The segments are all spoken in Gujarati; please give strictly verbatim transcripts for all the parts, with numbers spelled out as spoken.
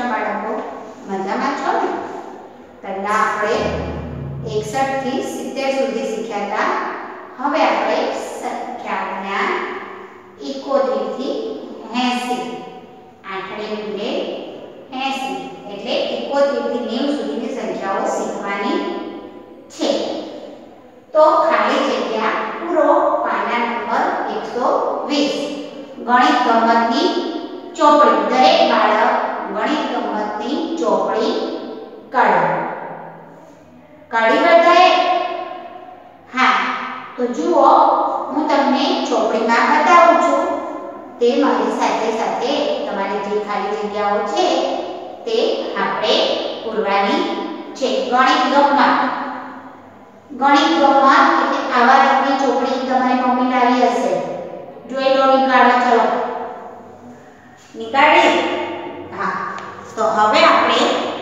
બાળકો? મજામાં છો ને? પહેલા આપણે એકસઠ થી સિત્તેર સુધી શીખ્યા હતા. હવે આપણે સંખ્યા જ્ઞાન એકોતેર થી એંસી આઠડે ગુણે એંસી એટલે એકોતેર થી નેવું સુધીની સંખ્યાઓ શીખવાની છે. તો ખાલી જગ્યા પૂરો પાના નંબર એકસો વીસ. ગણિત ગમતની ચોપડી. દરેક બાળક ગણિત ગમતની ચોપડી કાઢો. કાઢી બધાએ? હા, તો જુઓ, હું તમને ચોપડીમાં બતાવું છું. તે મારી સાથે સાથે તમારી જે ખાલી જગ્યાઓ છે તે આપણે પૂરવાની છે. ગણિત ગમત. ગણિત ગમત એટલે આવા રંગની ચોપડી તમારી મમ્મી લાવી હશે. જોઈ લો, નીકાળો. ચલો, નીકાળી. હા, તો હવે આપણે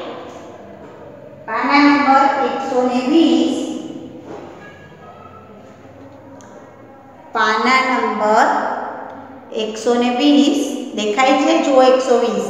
પાના નંબર એકસો વીસ, પાના નંબર એકસો વીસ દેખાય છે? જો એકસો વીસ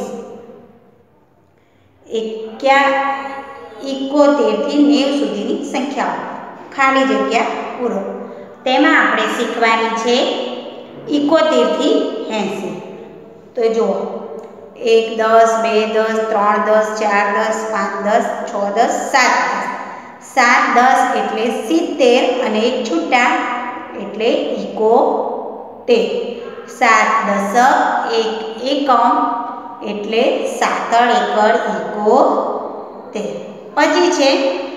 એકોતેર થી નેવું સુધીની સંખ્યાઓ ખાલી જગ્યા પૂરો. તેમાં આપણે શીખવાની છે એકોતેર થી એંસી. તો જુઓ, એક દસ, બે દસ, ત્રણ દસ, ચાર દસ, પાંચ દસ, છ દસ, સાત દસ. સાત દસ એટલે સિત્તેર અને એક છૂટા એટલે એકોતેર. સાત દસ એક એકમ એટલે સાતડ એકડ એકોતેર. પછી છે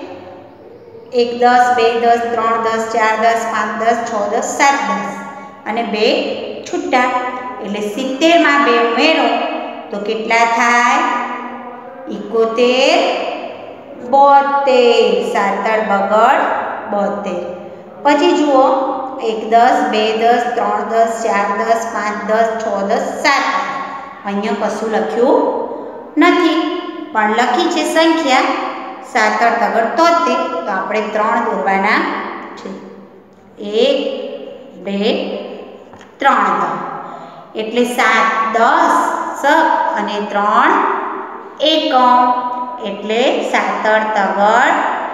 એક દસ, બે દસ, ત્રણ દસ, ચાર દસ, પાંચ દસ, છ દસ, સાત દસ અને બે છૂટા એટલે સિત્તેર માં બે ઉમેરો તો કેટલા થાય? એકોતેર, બોતેર. સાતડ બગડ બોતેર. પછી જુઓ, એક દસ, બે દસ, ત્રણ દસ, ચાર દસ, પાંચ દસ, છ દસ, સાત દસ. અહીંયા કશું લખ્યું નથી, પણ લખી છે સંખ્યા સાતડ તગડ તોતેર. તો આપણે ત્રણ દોરવાના છે. એક, બે, ત્રણ દસ એટલે સાત દસ સક અને ત્રણ એકમ એટલે સાતડ તગડ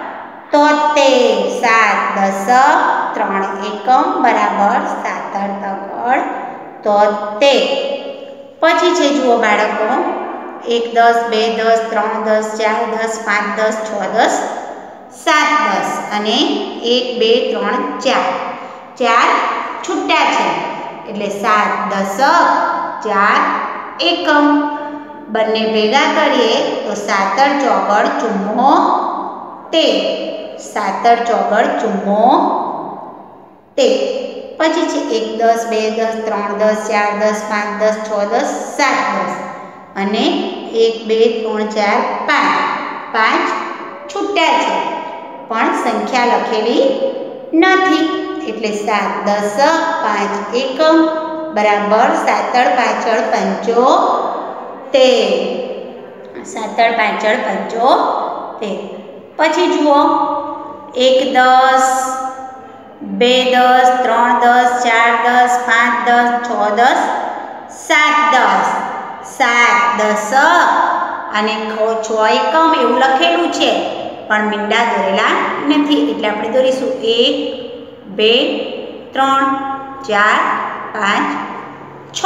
તોતેર. સાત દસ ત્રણ એકમ બરાબર સાતડ તગડ તોતેર. પછી છે જુઓ બાળકો, એક દસ, બે દસ, ત્રણ દસ, ચાર દસ, પાંચ દસ, છ દસ, સાત દસ અને એક, બે, ત્રણ, ચાર. ચાર છૂટા છે એટલે સાત દસ ચાર એકમ. બંને ભેગા કરીએ તો સાતડ ચોગડ ચુમ્મોતેર. સાતડ ચોગડ ચુમ્મોતેર. પછી છે એક દસ, બે દસ, ત્રણ દસ, ચાર દસ, પાંચ દસ, છ દસ, સાત દસ અને એક, બે, ત્રણ, ચાર, પાંચ. પાંચ છૂટા છે પણ સંખ્યા લખેલી નથી એટલે સાત દસ પાંચ એકમ બરાબર સાતડ પાછળ પંચોતેર. સાતડ પાછળ પંચોતેર. પછી જુઓ, એક દસ, બે દસ, ત્રણ દસ, ચાર દસ, પાંચ દસ, છ દસ, સાત દસ. સાત દસ અને છ એકમ એવું લખેલું છે પણ મીંડા દોરેલા નથી એટલે આપણે દોરીશું એક, બે, ત્રણ, ચાર, પાંચ, છ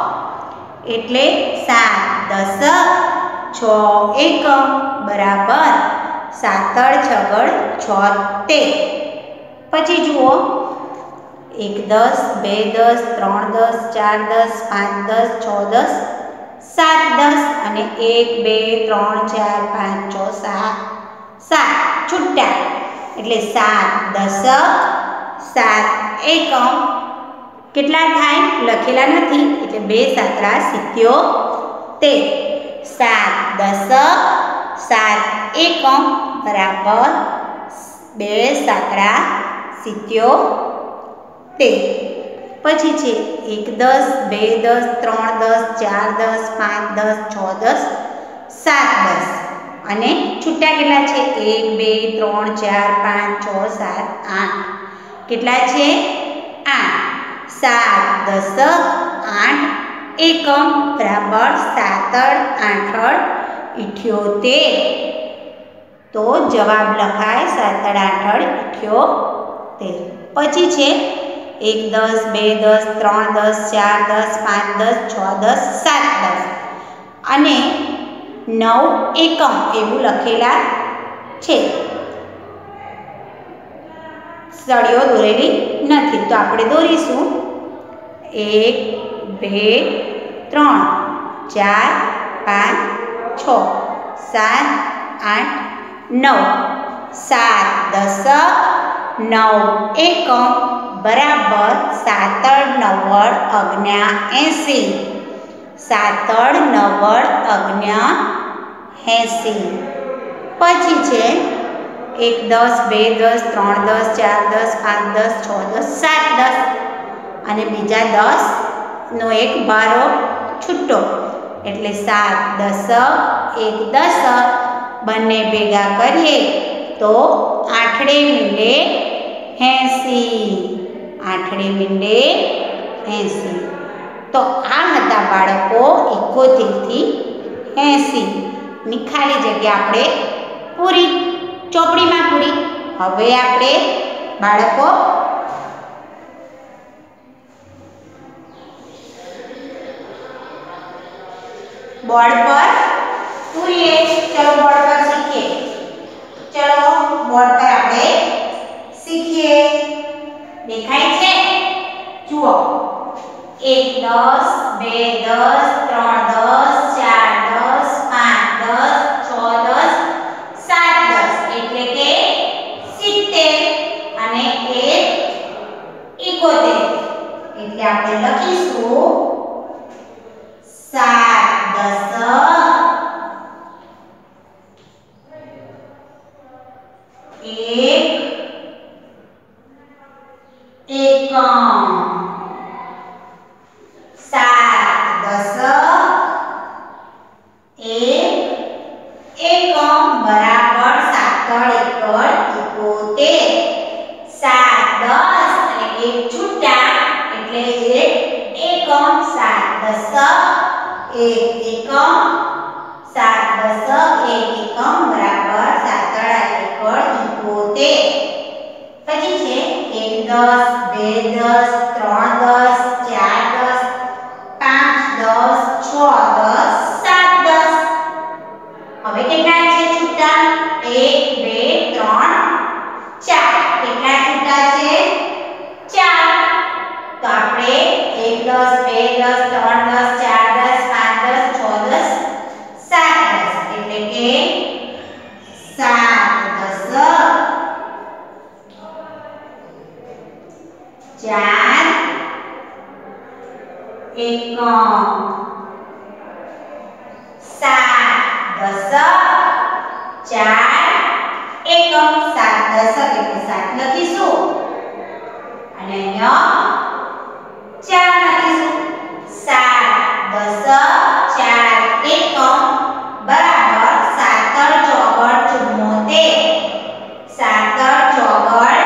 એટલે સાત દસ છ એકમ બરાબર સાતડ છગડ છોતેર. પછી જુઓ, એક દસ, બે દસ, ત્રણ દસ, ચાર દસ, પાંચ દસ, છ દસ, સાત દસ અને એક, બે, ત્રણ, ચાર, પાંચ, છ, સાત. સાત છૂટા એટલે સાત દસ સાત એકમ કેટલા થાય? લખેલા નથી એટલે બે સાતડા સિત્યોતેર. સાત દસ સાત એકમ બરાબર બે સાતડા સિત્યોતેર. પછી છે એક દસ, બે દસ, ત્રણ દસ, ચાર દસ, પાંચ દસ, છ દસ, સાત દસ અને છૂટા કેટલા છે? એક, બે, ત્રણ, ચાર, પાંચ, છ, સાત, આઠ. કેટલા છે? આઠ. સાત દસ આઠ એકમ બરાબર સાતડ આઠડ ઇઠ્યોતેર. તો જવાબ લખાય સાતડ આઠડ ઇઠ્યોતેર. પછી છે એક દસ, બે દસ, ત્રણ દસ, ચાર દસ, પાંચ દસ, છ દસ, સાત દસ અને નવ એકમ એવું લખેલા છે. સળીઓ દોરેલી નથી તો આપણે દોરીશું. એક, બે, ત્રણ, ચાર, પાંચ, છ, સાત, આઠ, નવ. સાત દશક, નવ એકમ બરાબર સાતડ નવ્વડ અગ્ન્યા એંસી. સાતડ નવ્વડ અગ્ન્યા એંસી. પછી છે એક દસ, બે દસ, ત્રણ દસ, ચાર દસ, પાંચ દસ, છ દસ, સાત દસ અને બીજા દસ નો એક બારો છૂટો એટલે સાત દશક, એક દશક બંને ભેગા કરીએ તો આઠડે મીંડે એંસી. આઠડે મીંડે એંસી. તો આ હતા બાળકો એકોતેરથી એંસી ની ખાલી જગ્યા આપણે પૂરી ચોપડીમાં પૂરી. હવે આપણે બાળકો બોર્ડ પર પૂરીએ. ચલો બોર્ડ પર શીખીએ. ચલો બોર્ડ પર આપણે શીખીએ. દેખાય છે? જુઓ. એક દસ, બે દસ, ત્રણ દસ, ચાર દસ, પાંચ દસ, છ દસ, સાત દસ એટલે કે સિત્તેર અને એક એકોતેર એટલે આપણે લખીશું સાત દશક, એક એકમ. સાત દશક, એક એકમ બરાબર સાતડ એકડ એકોતેર. સાત દસ અને એક છૂટા એટલે એક એકમ. સાત દશક, એક એકમ. સાત દશક, એક એકમ બરાબર સાતડ એકડ એકોતેર. પછી છે એક દસ, બે દસ, ત્રણ દસ, ચાર દસ, પાંચ દસ, છ દસ, સાત દસ. હવે કેટલા છે છૂટા? એક, બે, ત્રણ, ચાર. કેટલા છૂટા છે? ચાર. તો આપણે એક દસ, બે દસ, ત્રણ દસ, ચાર દસ, પાંચ દસ, છ દસ, સાત દસ એટલે કે સાત દશક, ચાર એકમ. સાત દશક, ચાર એકમ. સાત દશક એટલે સાત લખીશું અને અહીંયા ચાર લખીશું. સાત દશક, ચાર એકમ બરાબર સાતડ ચોગડ ચુમ્મોતેર. સાતડ ચોગડ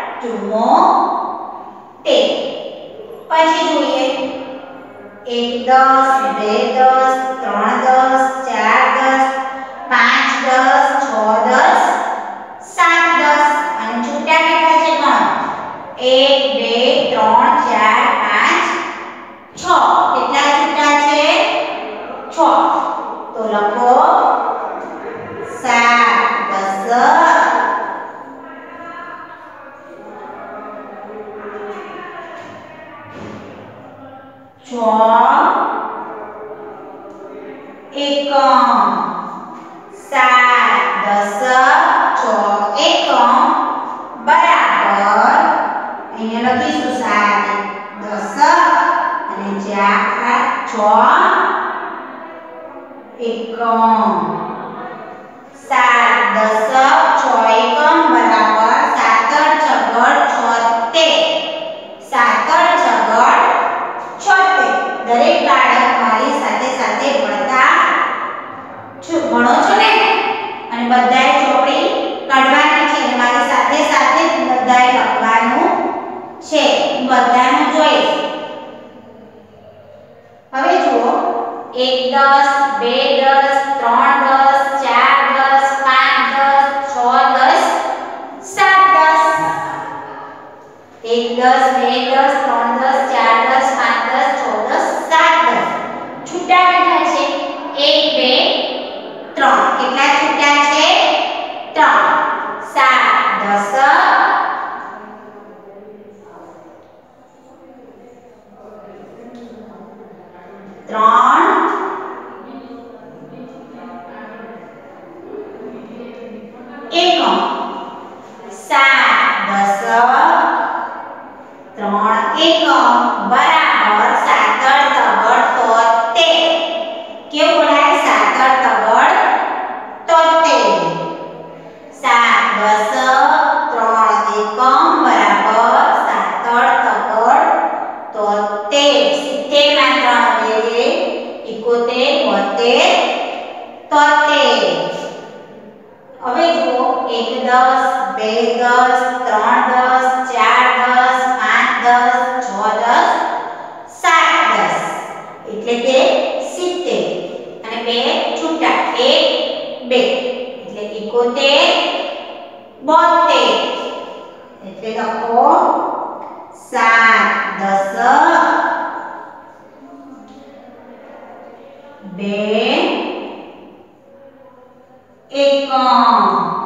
ચુમ્મોતેર. પછી જોઈએ એક દસ, બે દસ, ત્રણ દસ, ચાર દસ, પાંચ દસ, છ દસ, સાત દસ અને છૂટા કેટલા છે ગણ? એક, બે, ત્રણ, ચાર, પાંચ, છ. કેટલા છૂટા છે? છ. તો લખો સાત દશક, છ એકમ. સાત દશક, છ એકમ બરાબર અહીંયા લખીશું સાત દશક અને ચાર છ એકમ. સાત દશક, છ એકમ બરાબર સાતડ છગડ છોતેર. સાતડ છગડ છોતેર. દરેક બાળક મારી સાથે સાથે ભણતા ભણો છો ને અને બધાએ ચોપડી કાઢવાની છે અને મારી સાથે સાથે બધાએ લખવાનું છે. બધાનું જોઈશ. હવે જુઓ એક દસ, બે દસ, ત્રણ દસ, દસ, બે દસ, ત્રણ દસ, ચાર દસ, પાંચ દસ, છ દસ, સાત દસ. છૂટા કેટલા છે? એક, બે, ત્રણ. કેટલા છૂટા છે? ત્રણ. સાત દસ ત્રણ એકમ. સાત દસ ત્રણ એકમ બરાબર સાતડ તગડ તોતેર. કેવું બોલાય? સાતડ તગડ તોતેર. સાત દસ ત્રણ એકમ બરાબર સાતડ તગડ તોતેર. સિત્તેર માં ત્રણ ઉમેરીએ એકોતેર, બોતેર, તોતેર. હવે જુઓ એક દસ, બે દસ, ત્રણ દસ, ચાર દસ, પાંચ દસ, છ દસ, સાત દસ. એટલે કે સિત્તેર. અને બે છૂટા એક, બે. એટલે એકોતેર, બોતેર. એટલે લખો સાત દસ બે એકમ.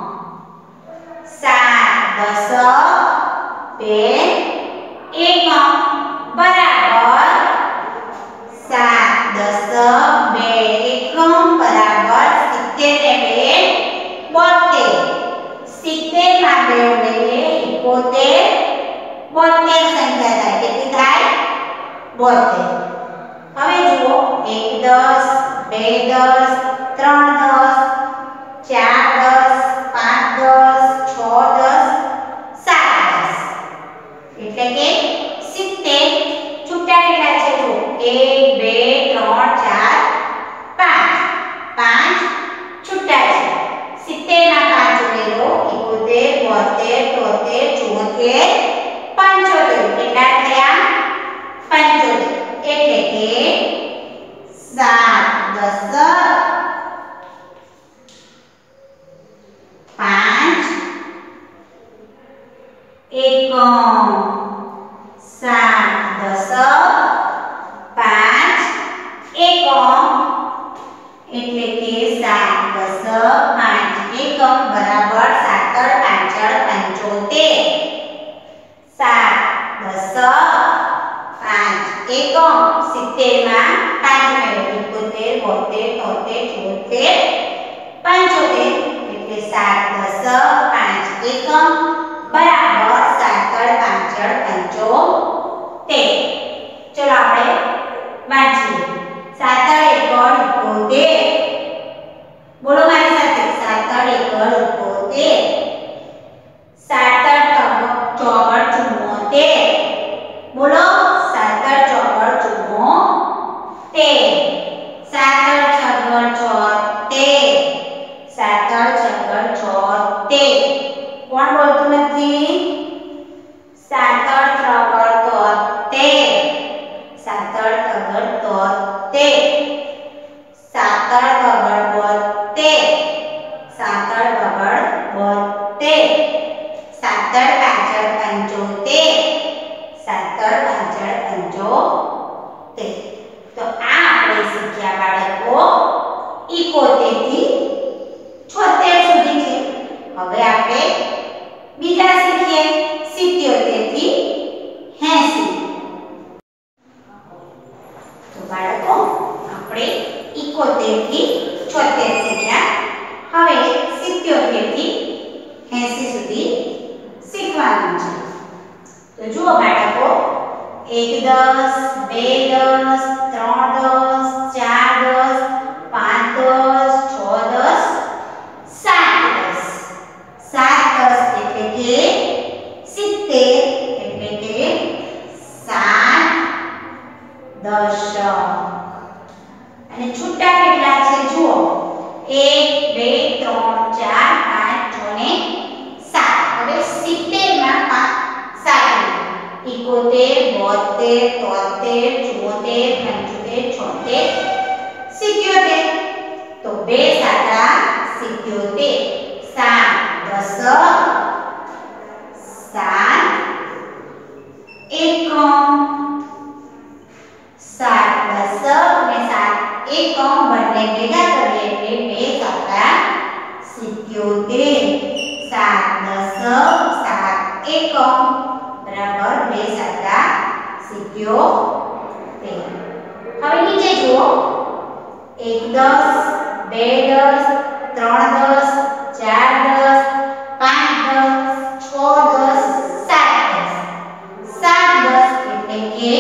સાત દસ બે એકમ બરાબર સાત દસ બે એકમ બરાબર સિત્તેર ને બે બોતેર. સિત્તેર માં બે ઉમેરીએ એકોતેર, બોતેર સંખ્યા થાય. કેટલી થાય? બોતેર. હવે જુઓ એક દસ, બે દસ, ત્રણ દસ, ચાર દસ, પાંચ દસ, છ દસ, સાત દસ. એટલે કે સિત્તેર. છૂટા કેટલા છે? જુઓ એક, બે, ત્રણ, ચાર, પાંચ. પાંચ છૂટા છે. સિત્તેર માં પાંચ ઉમેરો એકોતેર, બોતેર, તોતેર, ચુમ્મોતેર, પંચોતેર. કેટલા થયા? પંચોતેર. એટલે કે સાત દસ પાંચ એકમ. સાત દસ પાંચ એકમ. એટલે કે સાત દસ પાંચ એકમ બરાબર સાતડ પાંચડ પંચોતેર. સાત દસ પાંચ એકમ. સિત્તેર માં પાંચ ઉમેરો એકોતેર, બોતેર, તોતેર, ચુમ્મોતેર, પંચોતેર. એટલે સાત દસ પાંચ એકમ બરાબર સાતડ પાંચડ પંચોતેર. ચલો આપણે વાંચીએ. સાતડ એકડ એકોતેર. બોલો મારી સાથે. સાતડ એકડ એકોતેર. સાતડ ચોગડ ચુમ્મોતેર. બોલો સાતડ ચોગડ ચુમ્મોતેર. સાતડ છગડ છોતેર. સાતડ છગડ છોતેર. કોણ બોલતું નથી? સાતડ ત્રગડ તોતેર. સાતડ ત્રગડ તોતેર. સાતડ બગડ બોતેર. સાતડ બગડ બોતેર. સાતડ પાછળ પંચોતેર. સાતડ પાછળ પંચોતેર. તો આ આપણે શીખ્યા બાળકો એકોતેર થી છોતેર સુધી છે. હવે આપણે બીજા શીખીએ સિત્યોતેર થી એંસી. તો બાળકો આપણે એકોતેર થી છોતેર શીખ્યા. હવે સિત્યોતેર થી એંસી સુધી શીખવાનું છે. તો જુઓ બાળકો એક દસ, બે દસ, ત્રણ દસ, ચાર દસ, પાંચ દસ, છ દસ, સાત દસ. સાત દસ એટલે કે સિત્તેર. એટલે કે સાત દશક. અને છૂટા કેટલા છે? જુઓ એક, બે, ત્રણ, ચાર, પાંચ, છ ને સાત. હવે સિત્તેર માં સાત એકોતેર, બોતેર, તોતેર, ચુમ્મોતેર, પંચોતેર, છોતેર, સિત્યોતેર. તો બે સાતા સિત્યોતેર. સાત દસ સાત સિત્યોતેર. હવે નીચે જુઓ, એક દસ, બે દસ, ત્રણ દસ, ચાર દસ, પાંચ દસ, છ દસ, સાત દસ. સાત દસ એટલે કે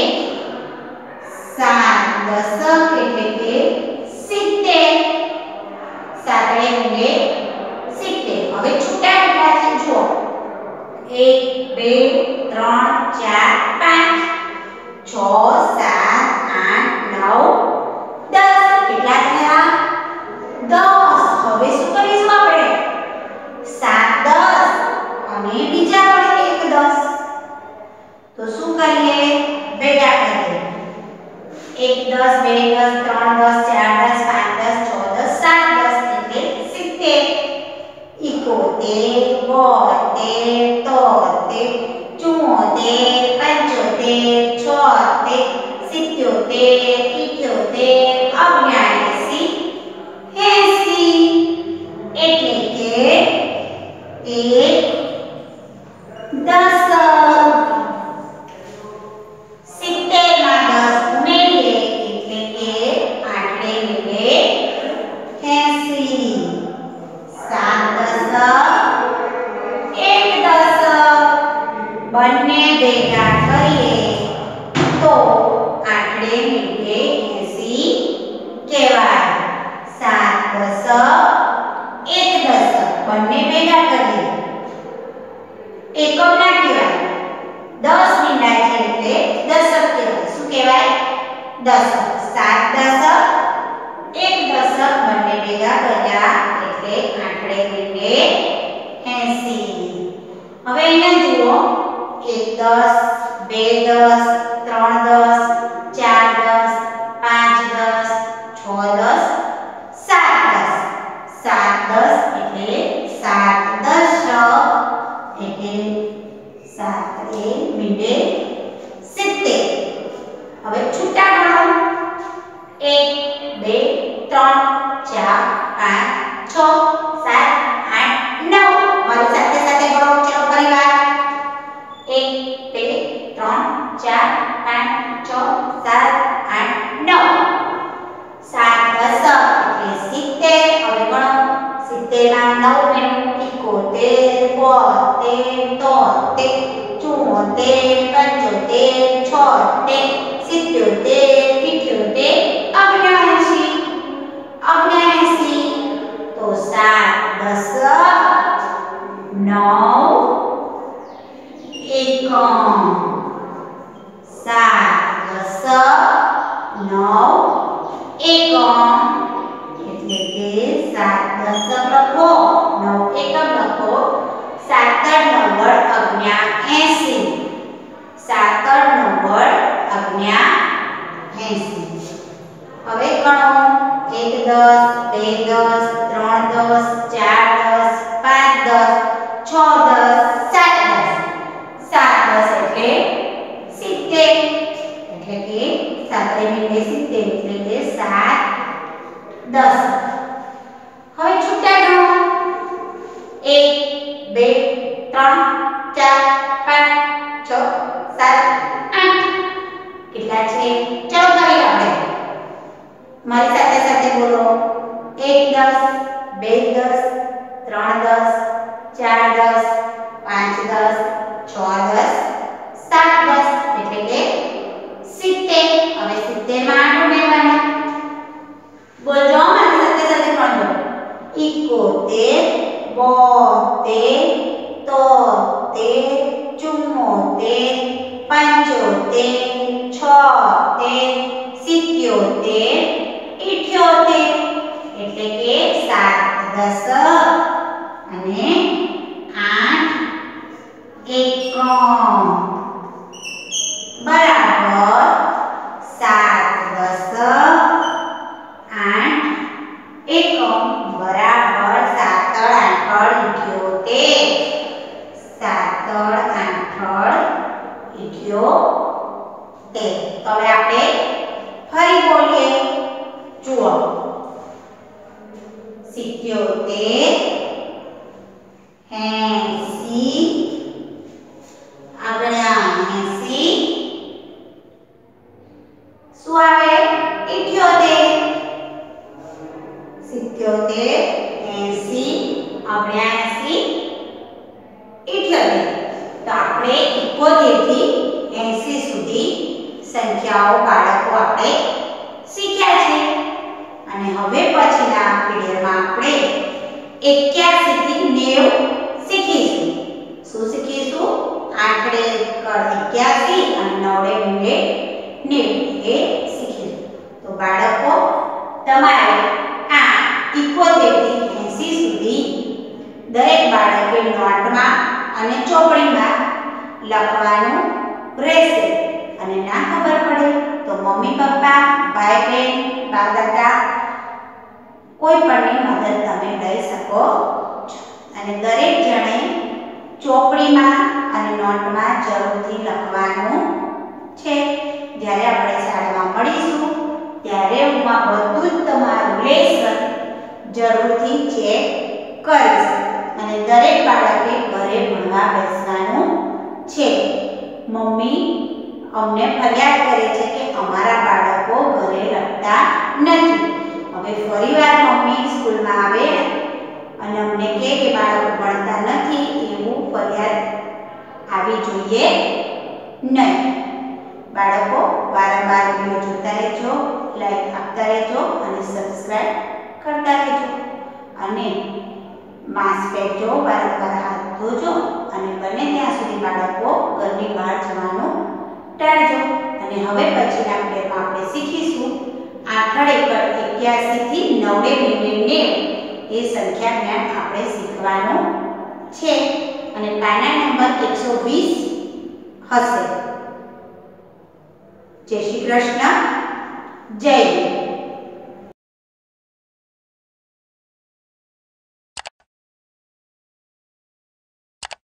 સાત દશક એટલે કે સિત્તેર. સાતડે ગુણે સિત્તેર. હવે છૂટા કેટલા છે જુઓ, એક, બે, ત્રણ, ચાર, પાંચ, છ, સાત, આઠ, નવ, દસ. કેટલા થયા? દસ. હવે શું કરીશું આપણે? સાત દસ અને બીજા પણ એક દસ. તો શું કરીએ? ભેગા કરીએ. એક દસ, બે દસ, ત્રણ દસ, ચાર દસ, પાંચ દસ, છ દસ, સાત દસ એટલે સિત્તેર. ઇકોતેર, બોતેર, તોતેર, ચુમ્મોતેર, પંચોતેર, છોતેર, સિત્યોતેર, ઇઠ્યોતેર, ઓગણએંસી, એંસી. એટલે કે એક દશક. સિત્તેર માં દસ ઉમેરીએ એટલે કે આઠડે મિલે એંસી. સાત દશક, એક દશક. બંને ભેગા કરીએ તો આઠડે મિલે એંસી કહેવાય. સાત દશક, એક દશક. બંને ભેગા કરીએ એકમ ના કહેવાય, દસ મીંડા છે એટલે દશક કહેવાય. શું કહેવાય? દશક. સાત દશક, એક દશક. બંને ભેગા કર્યા એટલે આઠડે મિલે એંસી. હવે અહીંયા જુઓ, એક દસ, બે દસ, ત્રણ દસ, ચાર દસ, પાંચ દસ, છ દસ, સાત દસ. સાત દસ એટલે સાત દશક એટલે સાતડે મિલે સિત્તેર. હવે છૂટા ગણો, એક, બે, ત્રણ, ચાર, પાંચ, છ, સાત, આઠ, નવ. મારી સાથે સાથે ગણો. ચલો પરિવાર, એક, બે, ત્રણ, ચાર, પાંચ, છ, સાત, આઠ, નવ. સાત દશક એટલે સિત્તેર. હવે ગણો, સિત્તેર માં નવ ઉમેરો. ઇકોતેર, બોતેર, તોતેર, ચુમ્મોતેર, પંચોતેર, છોતેર, સિત્યોતેર, ઇઠ્યોતેર, ઓગણએંસી. ઓગણએંસી. તો સાત દશક, નવ એકમ. સાત દશક, નવ એકમ. એટલે કે સાત દશક લખો, નવ એકમ લખો. સાતડ નવ્વદ અગણ્યા એંસી. સાતડ નવ્વદ અગણ્યા એંસી. હવે ગણો, એક દસ, બે દસ, ત્રણ દસ, ચાર દસ, પાંચ દસ, છ દસ, સાત દસ. સાત દસ એટલે સિત્તેર. એટલે કે સાતડે મિલે સિત્તેર એટલે કે સાત દસ. હવે છૂટા ગણો, એક, બે, ત્રણ, ચાર, પાંચ, છ, સાત, આઠ. કેટલા છે? ચલો કરીએ આપણે. મારી સાથે સાથે બોલો, એક દસ, બે દસ, ત્રણ દસ, ચાર દસ, પાંચ દસ, છ દસ, સાત દસ એટલે કે સિત્તેર. હવે સિત્તેર માં આઠ ઉમેરવાના. બોલજો મારી સાથે સાથે ગણજો. ઇકોતેર, બોતેર, તોતેર, ચુમ્મોતેર, પંચોતેર, છોતેર, સિત્યોતેર, ઇઠ્યોતેર. એટલે કે સાત દશક અને આઠ એકમ બરાબર સાત દશક આઠ એકમ બરાબર સાતડ આઠડ ઇઠ્યોતેર. સાતડ આઠડ ઇઠ્યોતેર. તો હવે આપણે ફરી બોલીએ. જુઓ, સિત્યોતેર, એંસી, ઓગણએંસી, એકોતેર થી એંસી સુધી સંખ્યાઓ બાળકો આપણે શીખ્યા છે અને હવે પછીના પીરિયડમાં આપણે એક્યાસી થી નેવું શીખીશું. શું શીખીશું? આઠડે કળ એક્યાસી અને નવડે મીંડે નેવું એ શીખીશું. તો બાળકો તમારે આ એકોતેર થી એંસી સુધી દરેક બાળકે નોટમાં અને ચોપડીમાં લખવાનું રહેશે અને ના ખબર પડે તો મમ્મી પપ્પા, ભાઈ બહેન, બા દાદા કોઈ પણની મદદ તમે લઈ શકો છો અને દરેક જણે ચોપડીમાં અને નોટમાં જરૂરથી લખવાનું છે. જ્યારે આપણે શાળામાં મળીશું ત્યારે હું આ બધું જ તમારું લેસન જરૂરથી ચેક કરીશ અને દરેક બાળકે ઘરે ભણવા બેસવાનું છે. મમ્મી અમને ફરિયાદ કરે છે કે અમારા બાળકો ઘરે લખતા નથી. હવે ફરીવાર મમ્મી સ્કૂલમાં આવે અને અમને કહે કે બાળકો ભણતા નથી એવું ફરિયાદ આવી જોઈએ નહીં. બાળકો વારંવાર વિડીયો જોતા રહેજો, લાઈક આપતા રહેજો અને સબસ્ક્રાઇબ કરતા રહેજો અને માસ્ક પહેરજો, વારંવાર હાથ ધોજો અને બને ત્યાં સુધી બાળકો ઘરની બહાર જવાનું ટાળજો. અને હવે પછીના પીરિયડમાં આપણે શીખીશું આઠડે કળ એક્યાસી થી નવડે મીંડે નેવું એ સંખ્યા જ્ઞાન આપણે શીખવાનું છે અને પાના નંબર એકસો વીસ હશે. જય શ્રી કૃષ્ણ. જય હિન્દ.